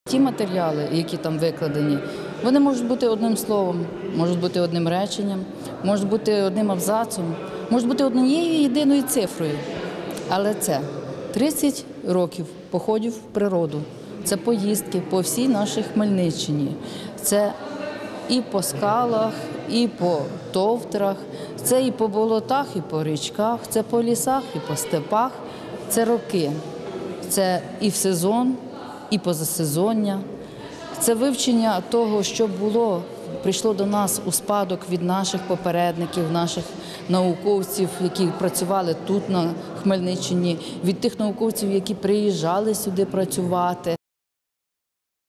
Ті матеріали, які там викладені, вони можуть бути одним словом, можуть бути одним реченням, можуть бути одним абзацом, можуть бути однією єдиною цифрою. Але це 30 років походів в природу, це поїздки по всій нашій Хмельниччині, це і по скалах, і по товтрах, це і по болотах, і по річках, це по лісах, і по степах. Це роки, це і в сезон, і позасезоння. Це вивчення того, що було, прийшло до нас у спадок від наших попередників, наших науковців, які працювали тут, на Хмельниччині, від тих науковців, які приїжджали сюди працювати.